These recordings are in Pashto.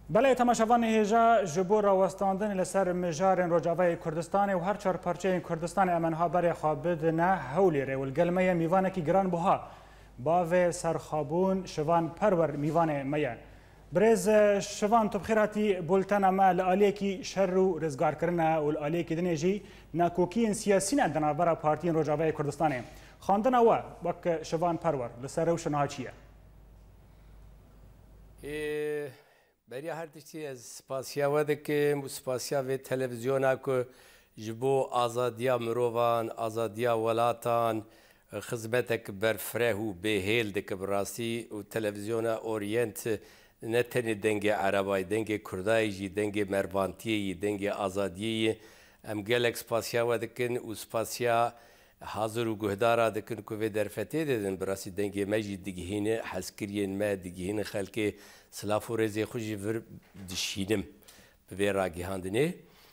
بله تماشاوان هیجا جبور راوستاندن لسر مجار روجاوای کردستان و هر چهار پارچه کردستان امنها برای خوابد نه هولی ره والگلمه میوانه کی گران بها باو سرخابون شوان پرور میوانه میه برز شوان تو بخیراتی بولتن ما لآلیه کی شر و رزگار کرنه و لآلیه کی دنیجی ناکوکی سیاسی ندنا برای پارتین روجاوای کردستانه خواندن او وک شوان پرور لسر روشنها چیه؟ برای هر تشتی از سپاسیا و دکم و سپاسیا و تلویزیونا که جبو آزادیا مروان آزادیا ولاتان خدمتك برفره و بهيل دك براسي و تلفزيونا اورينت نتني دنگي عرباي دنگي كرداي جي دنگي مربانتي دنگي آزادي ام گلك سپاسیا و دکن و سپاسیا حاضر و گهدارا دکن که درفته دادن براسي دنگي مجي دگهين حسكرين ما دگهين خلق سلاف و رزي خوشي ور دشينم ببير راقي هاندني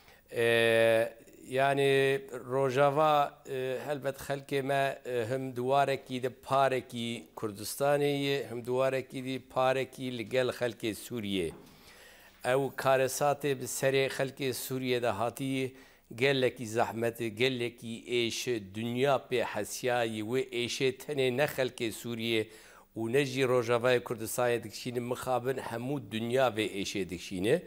يعني روجافا هلبت خلقي ما هم دواركي دي باركي كردستاني هم دواركي دي باركي لقل خلقي سوريا او كارساتي بسري خلقي سوريا ده هاتي قال لك زحمت قال لك ايش دنيا بحسياي و ايش تاني نخلقي سوريا ونجي روجافا كردستاني دكشين مخابن حمود دنيا و ايش دكشينه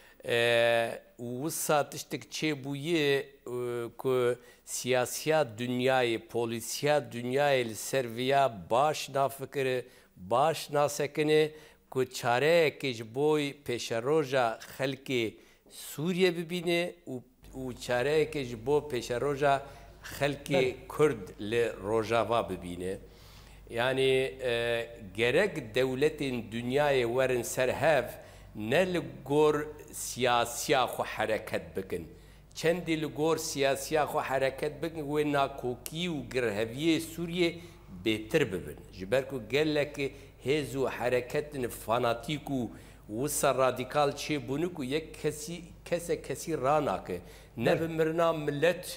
وسا تشتك چه که سیاسیا دنیای پولیسیا دنیای لسرویا باش نافکر باش ناسکنه که چاره کش بوی پیش روژا خلق سوریه ببینه و چاره کش بو پیش روژا خلق کرد لروژاوا ببینه یعنی گرگ دولت دنیای ورن سرهف نلقور سياسيا خو حركت بكن چندي لقور سياسيا خو حركت بكن وينا كوكي وقرهبيه سوريا بيتر ببن جبركو قال لك هزو حركت فاناتيكو وصل راديكال شي بونكو يك كسي راناك نب مرنا ملت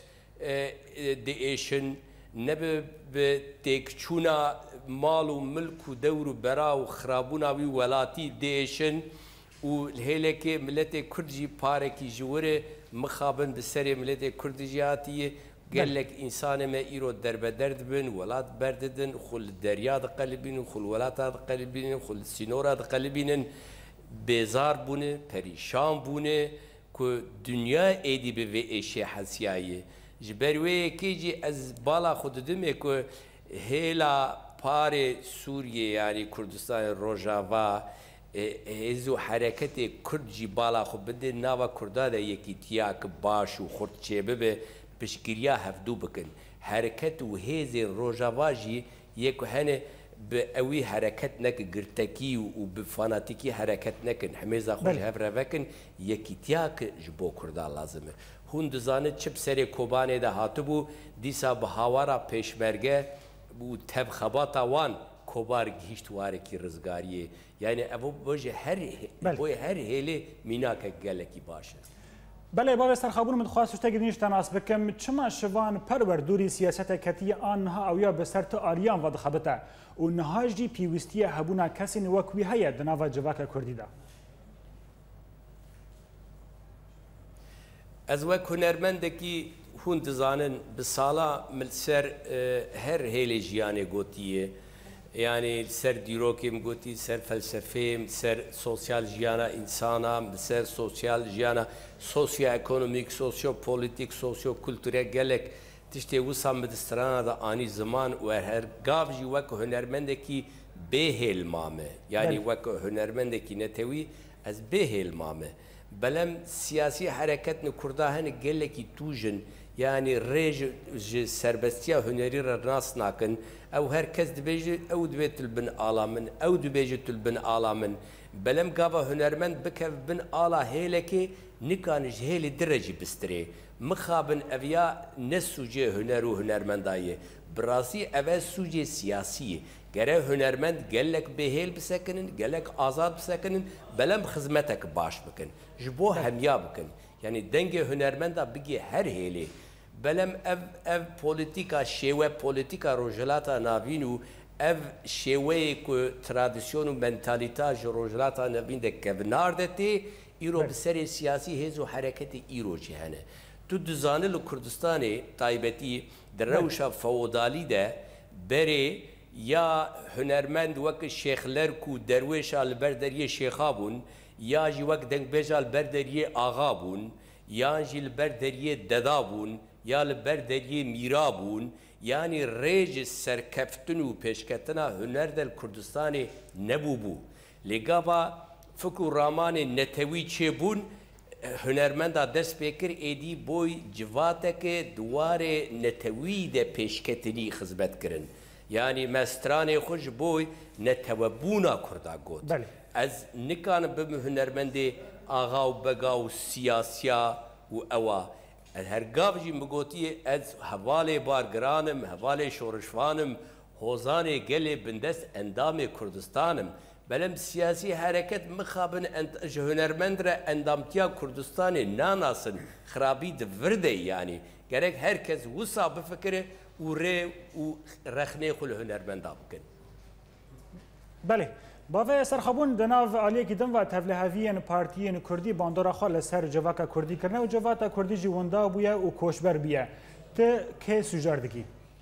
ديشن نب بتكچونا مال وملك ودور برا وخرابونا وي ولاتي ديشن و الهيلك ملت كردجي باركي جوره مخابن بسري ملت كردجياتي قال لك انسان ما ايرو درب درد بن ولات برددن خل دريا قلبين خل ولات قلبين خل سينورا قلبين بيزار بونه پريشان بونه كو دنيا ايدي به اشي حسياي جبروي كيجي از بالا خود دمه كو هيلا بار سوريا يعني كردستان روجافا هزو حرکت کرد جی بالا خو بده ناوا کردا ده یکی تیاک باش و خورد چیبه به پشگیریا هفدو بکن حرکت و هز روجاوا جی یکو هنه به اوی حرکت نک گرتکی و به فاناتیکی حرکت نکن همیزا خوش هفره وکن یکی تیاک جبو کردا لازمه هون دزانه چپ سری کوبانه ده هاتبو دیسا به هاوارا پیشمرگه و تب خباتا وان کوبار گیشت واره کی رزگاریه یعنی ابو بوجه هر هیله میناک گلکی باشه بله باب سرخابون من خواست شتاگی نیش تناس بکم چما شوان پرور دوری سیاست کتی آنها اویا بسرت آریان و دخبته و نهاج دی پیوستی هبونا کسی نوکوی هیا دناوا جواک کردی دا از وک هنرمندکی هون دزانن بسالا ملسر هر هیله جیانه گوتیه يعني سر ديروكيم قوتي سر فلسفيم سر سوسيال جيانا إنسانا سر سوسيال جيانا سوسيو ايكونوميك سوسيو بوليتيك سوسيو كولتوريا قالك تشتي وصام بدسترانا دا آني زمان وهر قابجي وكو هنرمندكي بيهيل مامه يعني وكو هنرمندكي نتوي از بيهيل مامه بلم سياسي حركتنا كرداهن قالكي توجن يعني ريج سربستيا هنري الناس ناكن او هركز دبيج او دبيت البن آلامن او دبيجت البن آلامن بلم قابا هنرمند بكف بن آلا هيلكي نكانج هيلي درجي بستري مخابن افيا نسوجي هنرو هنرمندايه براسي افا سوجي سياسي گره هنرمند گلک بهيل بسكنن گلك آزاد بسكنن بلم خدمتك باش بكن جبو هميا بكن يعني دنگ هنرمندا بگي هر هيلي بلم اف بوليتيكا شيوه بوليتيكا روجلاتا نافينو ev şêweyê ku tradisyon û mentalîta ji rojhilata nevîn de kevnar de tê îro bi serê siyasî hêz û hereketê îro jî hene. Tu dizanî li Kurdistanê taybetî di rewşa feodalî de berê ya hunermend wek şêxler ku derwêşa li ber deriyê şêxa bûn ya jî wek dengbêja li ber deriyê axa bûn yan jî li ber deriyê deda bûn ya li ber deriyê mîra bûn yani rêj serkeftin û pêşketina huner de li Kurdistanê nebûbû. Lê gava fik û ramanê netewî çêbûn hunermenda dest pê kir êdî boy civateke duwarê netewî de pêşketinî xizmet kirin. Yani mestranê xwe ji boy netewebûna Kurda got. Ez nikanim bim hunermendê axa û bega û siyasiya û ewa. Her gav jî min gotiye ez hevalê bargiranim, hevalê şorişvanim, hozanê gelê bindest endamê Kurdistanim. Belem siyasî hereket mixabin ji hunermend re endamtiya Kurdistanê nanasın. Xirabî di vir de yani. Gerek herkes wisa bifikire û rê û rexnê xwe li hunermenda bikin. Belê. Bavê serxebûn di nav aliyekî din ve tevliheviyên partiyên Kurdî bandora xwe li ser civaka Kurdî kirine û civata Kurdî jî winda bûye û koçber bûye. Ti kê sujar dikî?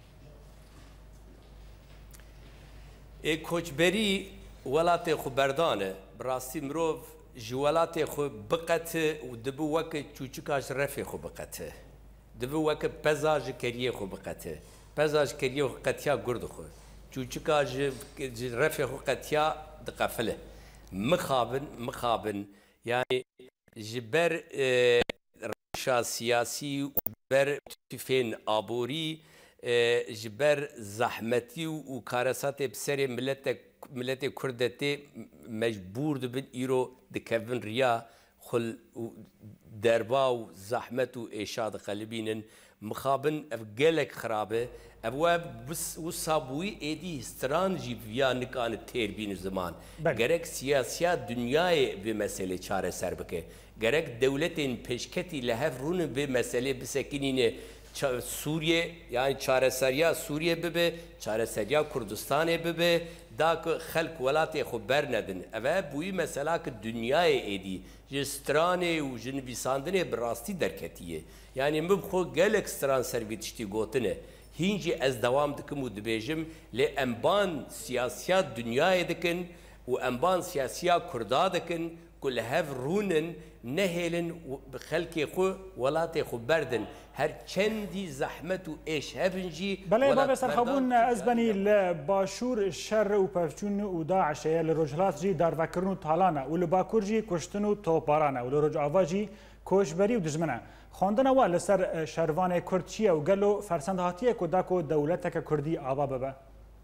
Koçberî welatê xwe berdan e. Bi rastî mirov ji welatê xwe biqete û dibe weke çûçika ji refê xwe biqete. Dibe weke peza ji keriyê xwe biqete. Peza ji keriyê xwe qetiya gur dixwe. Çûçika ji refê xwe qetiya diqefile. Mixabin yani ji ber rewşa siyasî û ber tüfên aborî ji ber zehmetî û karesatê bi serê milletê Kurd de tê mecbûr dibin îro dikevin riya xul derba û zehmet û êşa dixelibînin. Mixabin ev gelek xirab e. Ev wisa bûyî êdî hîstiran jî viya nikane têr bîn ziman. Gerek siyasiya dünyayê vê meselê çareser bike. Gerek dewletên pêşketî li hev rûnin vê meselê bisekînîne Suriye yani çareseriya Suriye bibe, çareseriya Kurdistanê bibe, da ku xelk welatê xwe bernedin. Ev bûyî mesela ki dünyayê êdî ji stranê û ji nivîsandinê bi rastî derketiye. Yani min xwe gelek stran servî tiştî gotine. Hîn jî ez dewam dikim û dibêjim lê emban siyasiya dünyayê dikin û emban siyasiya Kurda dikin ku li hev rûnin nehêlin bi xelkê xwe welatê xwe berdin. Her çendî zehmet û êş hevin jî Belê bavê serxebûn ez benî li başûr şer û pevçûn û Daişê li Rojhilat jî darvekirin û talan e û li Bakur jî kuştin û toparan e û li Rojava jî koçberî û dijmin e. Xwendina we li ser şervanê Kurd çi ye û gelo fersend hatiye ku da ku dewleteke Kurdî ava bibe?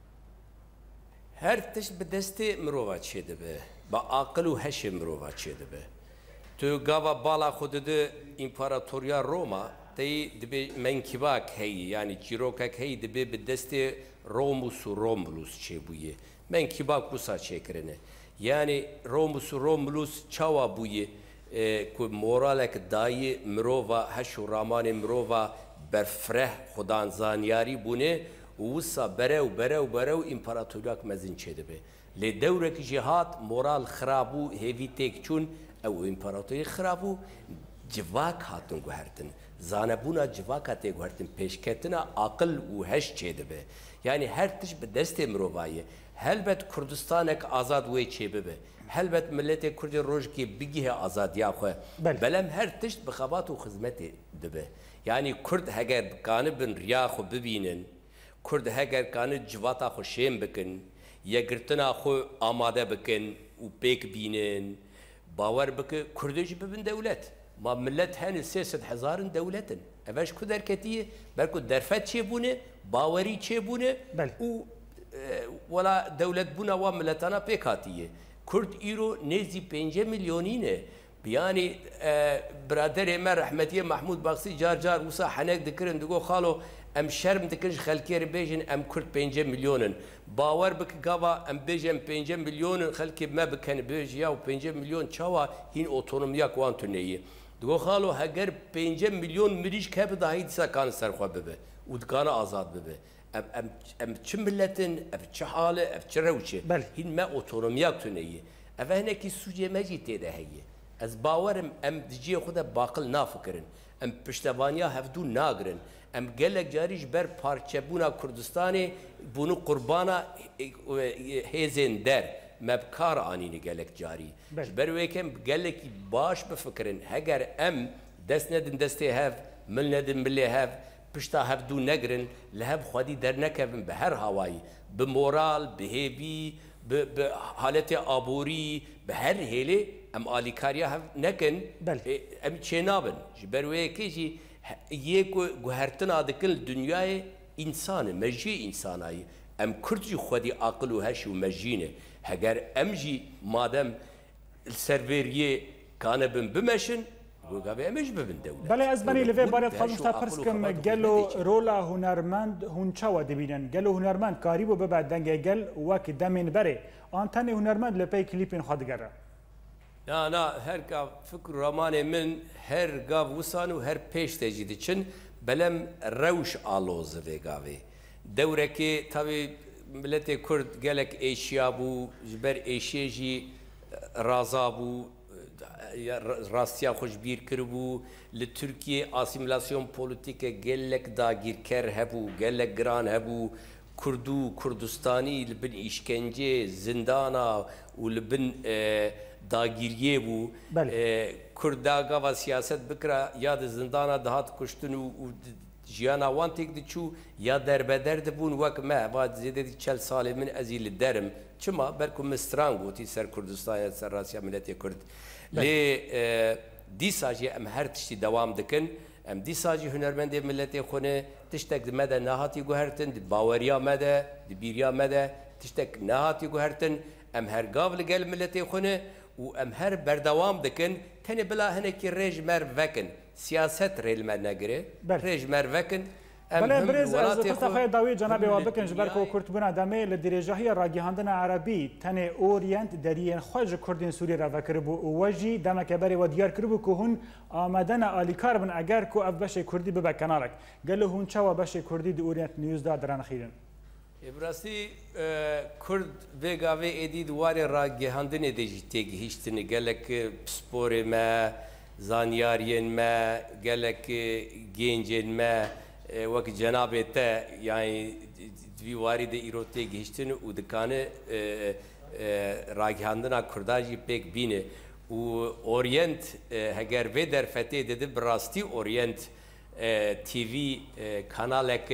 Her tişt bi destê mirova çê dibe. Bi aqil û heşê mirova çê dibe. Tu gava bala xwe dide İmparatoriya Roma tey dibe menkibak heyî yani çîrokek heyî dibe bi destê Romus û Romulus çêbûye. Menkibak wisa çêkirine. Yani Romus û Romulus çawa bûye ku moralek dayê mirova heş û ramanê mirova berfreh xudan zaniyarî bûne û wisa berew împaratoriyek mezin çê dibe. Lê dewrekî jî hat moral xirab û hêvî têk çûn ew împaratorî xirab û civak hatin guhertin. Zanebûna civaka tê guhertin pêşketina aqil û heş çê dibe. Yani her tişt bi destê mirovaye. Helbet Kurdistanek azad wê çê bibe. Helbet milletê Kurdî rojkê bigîhe azadiya xwe. Belem her tişt bi xebat û xizmetê dibe. Yani Kurd heger dikanibin riya xwe bibînin, Kurd heger kanî civata xwe şêm bikin, yekgirtina xwe amade bikin û pêk bînin, bawer bike Kurdê jî bibin dewlet. Ma millet henî 300,000 dewletin. Ev ji ku derketiye berku derfet çêbûne, bawerî çêbûne û wela dewletbûna wan milletana pêk hatiye. Kurd îro nêzî 5 milyonî ne. Yani biraderê me Rehmetiye Mahmûd Baxsî car wisa henek dikirin digo xalo em şerm dikin ji xelkê re bêjin em Kurd 5 milyonin. Bawer bike gava em bêjin 5 milyonin xelkê me bikin bêj ya 5 milyon çawa hîn otonomiyak wan tuneyê. Digo xalo heger 5 milyon mirîşk hebe dahî dîsa kan serxwe bibe û dikane azad bibe. ام چه ملتن ام چه حاله ام چه روشه هین ما اوتونومیا تونیه اوه هنکی سوجه مجی تیده هیه از باورم ام دجی خود باقل نافکرن ام پشتوانیا هفدو ناگرن ام گلک جاریش بر پارچه بونا کردستانی بونو قربانا هیزن در مبکار آنینی گلک جاری بر ویکم گلکی باش بفکرن هگر ام دست ندن دسته هف مل ندن ملی هف پشتا هفدو نگرن لهب خودی در نکبن به هر هوایی به مورال به هیوی به حالت آبوری به هر هیله ام آلیکاریا هف نکن ام چه نابن بروی کشی یک گوهرتن آدکل دنیای انسان مجی انسانایی ام کردی خودی عقل و هش و مجینه هگر ام جی مادم سروریه کانبن بمشن بله از بنی لوی باید خواهیم تا پرس کم گلو رولا هنرمند هنچاوا دبینن گلو هنرمند کاریبو ببعد دنگه گل وکی دمین بره آنتانی هنرمند لپی کلیپین خودگره نه هر گاو فکر رامان من هر گاو وسانو هر پیش تجیده چن بلم روش آلوزه وی گاوی دوره که تاوی ملت کرد گلک ایشیا بو جبر ایشی جی رازا بو راستیا خوشبیر کربو لترکیه آسیمیلاسیون پولیتیک گلک داگیرکر هبو گلک گران هبو کردو کردستانی لبن işkence زندانا و لبن داگیریه بو کرداگا و سیاست بکرا یا زندانا دهات کشتن و جیانا وان تک دچو یا دربدر دبون وک ما بعد زیده 40 سال من ازیل درم چما برکو مستران گوتی سر کردستان سر راسیا ملت کرد لی دیساجی ام هر تشتی دوام دکن ام دیساجی هنرمند ملت خونه تشتک مده نهاتی گوهرتن باوریا مده بیریا مده تشتک نهاتی گوهرتن ام هر قابل گل ملت خونه و ام هر بردوام دکن تنی بلا هنکی رژ مر وکن سیاست ریل مر نگره رژ مر وکن بله برز از تصفیه داوی جناب و بکن جبر کو کرد بنا دمه لدرجهی راگهاندن عربی تنه اورینت درین خوش کردین سوری را وکر بو وجی دم کبری و دیار کربو که هون آمدن آلیکار بن اگر کو اف بشه کردی به کنارک گله هون چوا بشه کردی دی اورینت نیوز دا درن خیرن ابراسی کرد وگاوی ادی دوار راگهاندن دیجیتگ هیچتن گلک سپور ما زانیارین ما گلک گنجین ما وقت جنابه تا یعنی دوی وارد ایروته گشتن و دکانه راگهاندنا کرداجی پیک بینه و اورینت هگر وی در فتح دده براستی اورینت تیوی کانالک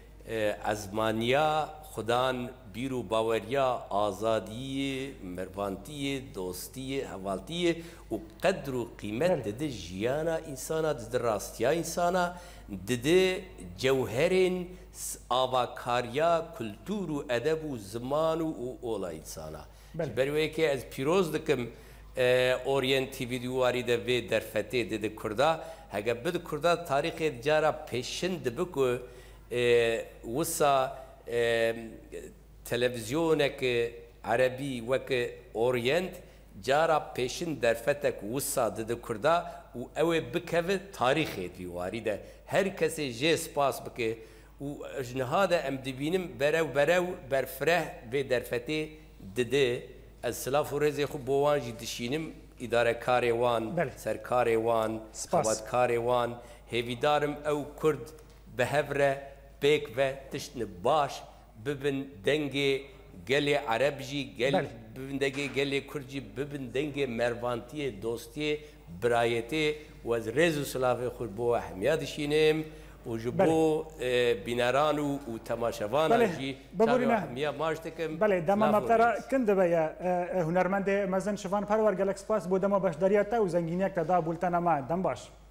ازمانیا خدان بیرو باوریا آزادی مروانتی دوستی حوالتی و قدر و قیمت دده جیانا انسانا دده راستیا انسانا دده جوهرین آواکاریا کلتور و ادب و زمان و اولا انسانا بروی که از پیروز دکم اورینتی ویدیواری ده وی در فتح دده کرده هگه بده کرده تاریخ جارا پیشند بکو وسا تلفزیونک عربی وک اورینت جارا پیشن در فتک وسا دده کرده و اوه بکوه تاریخی دیواری ده هر کسی جه سپاس بکه و اجنهاده ام دبینم برو برفره و در فتح دده از سلاف و رزی خوب بوان جی دشینم اداره کاری وان سرکاری وان خواد کاری وان هیویدارم او کرد به هفره بیک و تشن باش ببن دنگی گلی عربجی ببن دنگی گلی کرجی ببن دنگی مروانتی دوستی برایتی و از رز و سلاف خود بو اهمیت شینیم و جبو بینران و تماشاوان جی تابع اهمیت ماش دکم بله دما مبترا کند بیا هنرمند مزن شوان پرور گلکس پاس بودما باشداریت و زنگینیک تا دا بولتن ما دم باش